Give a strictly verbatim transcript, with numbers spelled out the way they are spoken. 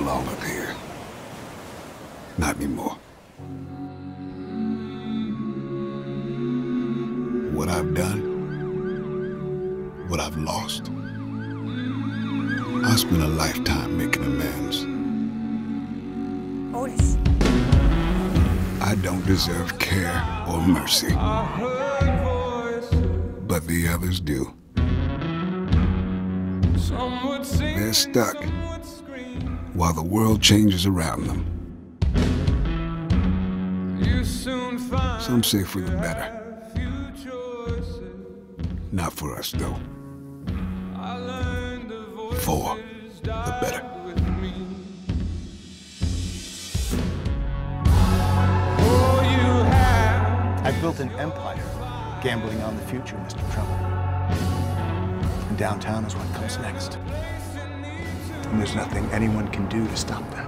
belong up here. Not anymore. What I've done, what I've lost, I spent a lifetime making amends. Otis. I don't deserve care or mercy, but the others do. They're stuck while the world changes around them. Some say for the better. Not for us, though. For the better. I built an empire gambling on the future, Mister Trump. And downtown is what comes next. And there's nothing anyone can do to stop that.